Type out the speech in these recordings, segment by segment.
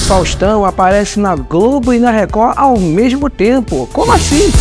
Faustão aparece na Globo e na Record ao mesmo tempo. Como assim?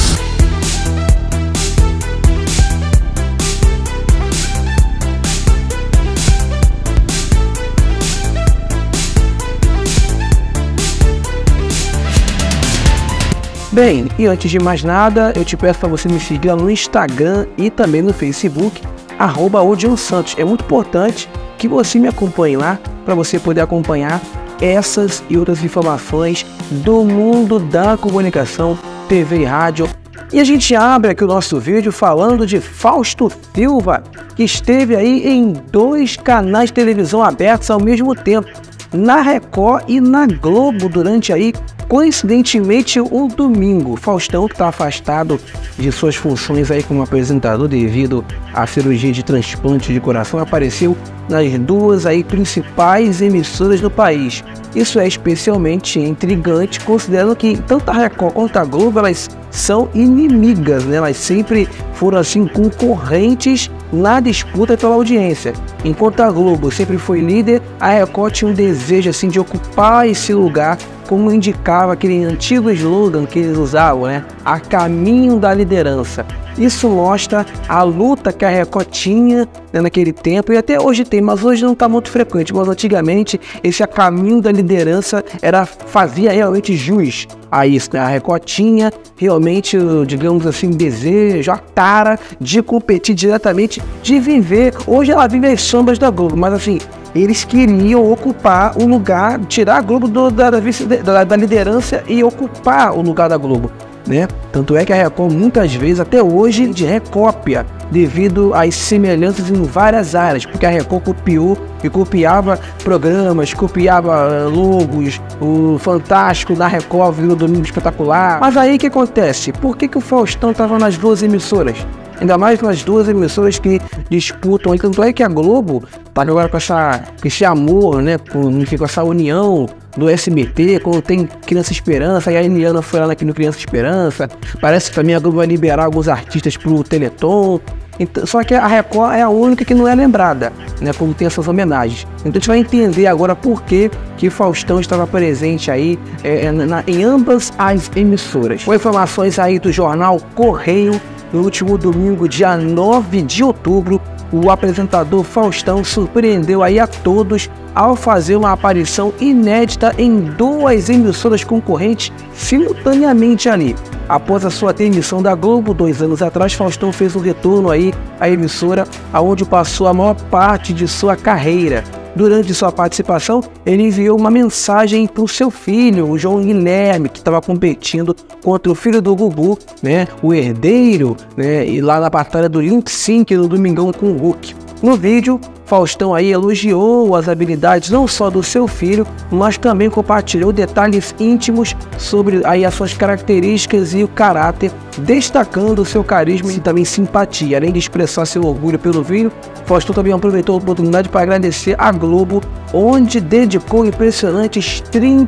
Bem, e antes de mais nada, eu te peço para você me seguir no Instagram e também no Facebook, @OdionSantos. É muito importante que você me acompanhe lá, para você poder acompanhar essas e outras informações do mundo da comunicação, TV e rádio. E a gente abre aqui o nosso vídeo falando de Fausto Silva, que esteve aí em 2 canais de televisão abertos ao mesmo tempo, na Record e na Globo, durante aí, coincidentemente, um domingo. Faustão, que está afastado de suas funções aí como apresentador devido à cirurgia de transplante de coração, apareceu nas 2 aí principais emissoras do país. Isso é especialmente intrigante, considerando que tanto a Record quanto a Globo, elas são inimigas, né? Elas sempre foram assim concorrentes na disputa pela audiência. Enquanto a Globo sempre foi líder, a Record tinha um desejo assim de ocupar esse lugar, como indicava aquele antigo slogan que eles usavam, né? A caminho da liderança. Isso mostra a luta que a Record tinha, né, naquele tempo, e até hoje tem, mas hoje não está muito frequente. Mas antigamente, esse a caminho da liderança fazia realmente jus a isso, né? A Record tinha realmente, digamos assim, desejo, a tara de competir diretamente, de viver. Hoje ela vive as sombras da Globo, mas assim, eles queriam ocupar o lugar, tirar a Globo da liderança e ocupar o lugar da Globo, né? Tanto é que a Record muitas vezes, até hoje, de recópia, devido às semelhanças em várias áreas, porque a Record copiou e copiava programas, copiava logos, o Fantástico da Record virou Domingo Espetacular. Mas aí o que acontece? Por que o Faustão estava nas 2 emissoras? Ainda mais nas 2 emissoras que disputam. E tanto é que a Globo tá agora com esse amor, né? Com essa união do SBT, quando tem Criança Esperança, e a Eliana foi lá no Criança Esperança. Parece que também a Globo vai liberar alguns artistas pro Teleton. Então, só que a Record é a única que não é lembrada, né? Como tem essas homenagens. Então a gente vai entender agora por que Faustão estava presente aí em ambas as emissoras. Com informações aí do jornal Correio, no último domingo, dia 9 de outubro, o apresentador Faustão surpreendeu aí a todos ao fazer uma aparição inédita em 2 emissoras concorrentes simultaneamente ali. Após a sua demissão da Globo 2 anos atrás, Faustão fez um retorno aí à emissora, aonde passou a maior parte de sua carreira. Durante sua participação, ele enviou uma mensagem para o seu filho, o João Guilherme, que estava competindo contra o filho do Gugu, né, o herdeiro, né, e lá na batalha do Lip Sync no Domingão com o Hulk. No vídeo, Faustão aí elogiou as habilidades não só do seu filho, mas também compartilhou detalhes íntimos sobre aí as suas características e o caráter, destacando o seu carisma e também simpatia. Além de expressar seu orgulho pelo filho, Faustão também aproveitou a oportunidade para agradecer à Globo, onde dedicou impressionantes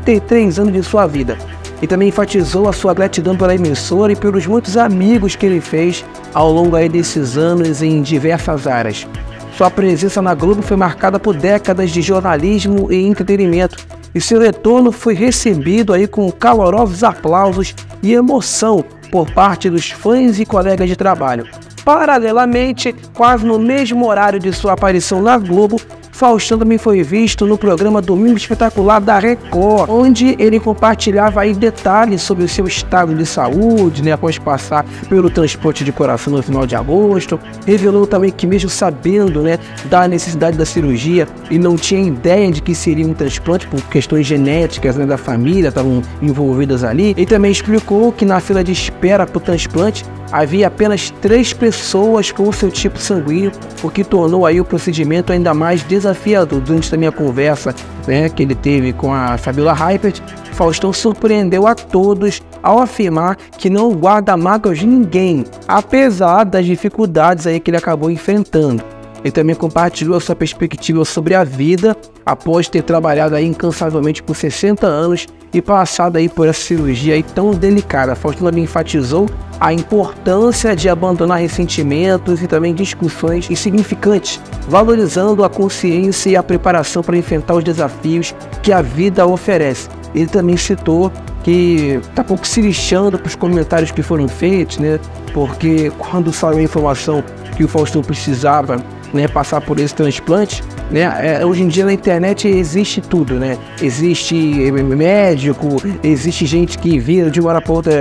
33 anos de sua vida. E também enfatizou a sua gratidão pela emissora e pelos muitos amigos que ele fez ao longo aí desses anos em diversas áreas. Sua presença na Globo foi marcada por décadas de jornalismo e entretenimento, e seu retorno foi recebido aí com calorosos aplausos e emoção por parte dos fãs e colegas de trabalho. Paralelamente, quase no mesmo horário de sua aparição na Globo, Faustão também foi visto no programa Domingo Espetacular da Record, onde ele compartilhava aí detalhes sobre o seu estado de saúde, né, após passar pelo transplante de coração no final de agosto. Revelou também que mesmo sabendo, né, da necessidade da cirurgia e não tinha ideia de que seria um transplante por questões genéticas, né, da família estavam envolvidas ali. E também explicou que na fila de espera para o transplante havia apenas 3 pessoas com o seu tipo sanguíneo, o que tornou aí o procedimento ainda mais desafiador. Durante também a conversa, né, que ele teve com a Fabiola Hypert, Faustão surpreendeu a todos ao afirmar que não guarda mágoas de ninguém, apesar das dificuldades aí que ele acabou enfrentando. Ele também compartilhou a sua perspectiva sobre a vida após ter trabalhado aí incansavelmente por 60 anos e passado aí por essa cirurgia aí tão delicada. Faustão também enfatizou a importância de abandonar ressentimentos e também discussões insignificantes, valorizando a consciência e a preparação para enfrentar os desafios que a vida oferece. ele também citou que tá pouco se lixando para os comentários que foram feitos, né? Porque quando saiu a informação que o Faustão precisava, né, passar por esse transplante, né? Hoje em dia na internet existe tudo, né? Existe médico, existe gente que vira de uma hora para outra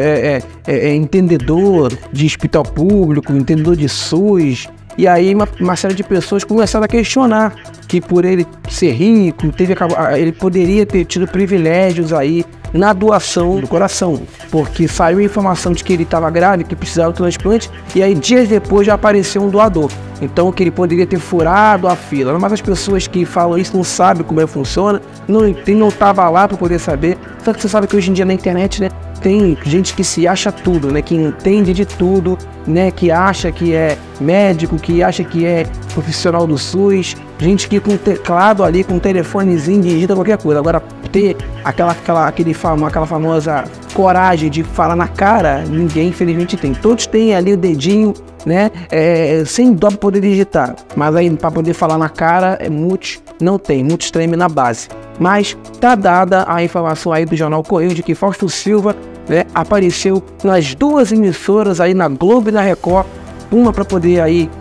entendedor de hospital público, entendedor de SUS. E aí uma série de pessoas começaram a questionar que por ele ser rico, ele poderia ter tido privilégios aí na doação do coração, porque saiu a informação de que ele estava grávido, que precisava do transplante, e aí dias depois já apareceu um doador. Então que ele poderia ter furado a fila. Mas as pessoas que falam isso não sabem como é que funciona, não estava lá para poder saber. Só que você sabe que hoje em dia na internet, né, tem gente que se acha tudo, né, que entende de tudo, né, que acha que é médico, que acha que é profissional do SUS, gente que com teclado ali, com um telefonezinho digita qualquer coisa. Agora ter aquela famosa coragem de falar na cara, ninguém infelizmente tem. Todos têm ali o dedinho, né, sem dó para poder digitar, mas aí para poder falar na cara, muitos não tem, muitos tremem na base. Mas tá dada a informação aí do Jornal Correio de que Fausto Silva, né, apareceu nas duas emissoras aí, na Globo e na Record, uma para poder aí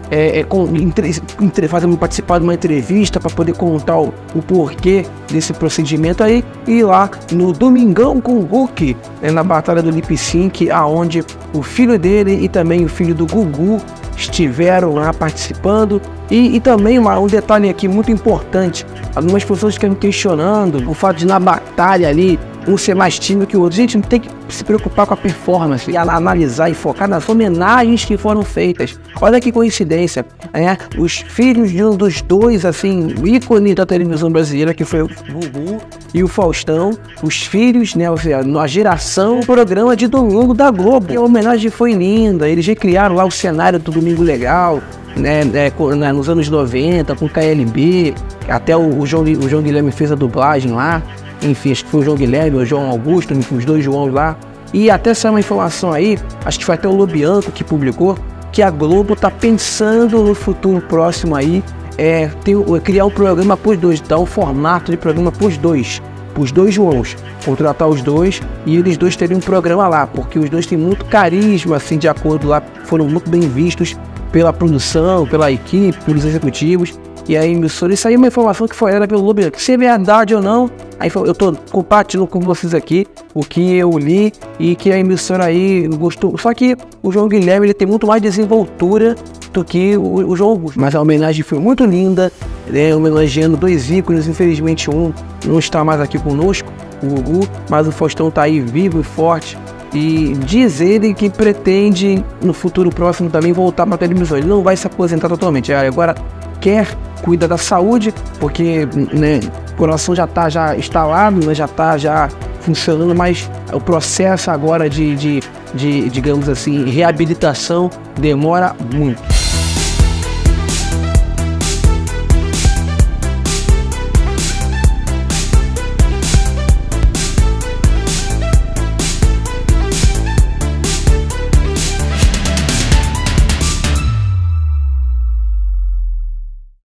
participar de uma entrevista para poder contar o porquê desse procedimento aí, e lá no Domingão com o Hulk, na Batalha do Lip Sync, aonde o filho dele e também o filho do Gugu estiveram lá participando. E também um detalhe aqui muito importante, algumas pessoas ficam questionando o fato de na batalha ali um ser mais tímido que o outro. Gente, não tem que se preocupar com a performance e analisar e focar nas homenagens que foram feitas. Olha que coincidência, né? Os filhos de um dos dois, assim, ícone da televisão brasileira, que foi o Gugu e o Faustão, os filhos, né, ou seja, na geração, programa de domingo da Globo. E a homenagem foi linda, eles recriaram lá o cenário do Domingo Legal, né, nos anos 90, com KLB, até o João Guilherme fez a dublagem lá. Enfim, acho que foi o João Guilherme ou o João Augusto, enfim, os dois Joãos lá. E até saiu uma informação aí, acho que foi até o Lobianco que publicou, que a Globo tá pensando no futuro próximo aí, criar um programa pros dois, dar um formato de programa pros dois Joãos, contratar os dois e eles dois teriam um programa lá, porque os dois têm muito carisma, assim, de acordo lá, foram muito bem vistos pela produção, pela equipe, pelos executivos. E a emissora, isso aí é uma informação que foi dada pelo Lobianco. Se é verdade ou não, aí eu tô compartilhando com vocês aqui o que eu li e que a emissora aí gostou. Só que o João Guilherme, ele tem muito mais desenvoltura do que o João Augusto. Mas a homenagem foi muito linda, né, homenageando dois ícones. Infelizmente um não está mais aqui conosco, o Gugu, mas o Faustão tá aí vivo e forte. E diz ele que pretende no futuro próximo também voltar para a televisão. Ele não vai se aposentar totalmente, agora quer cuidar da saúde, porque, né, o coração já está instalado, né, já está funcionando, mas o processo agora de digamos assim, reabilitação demora muito.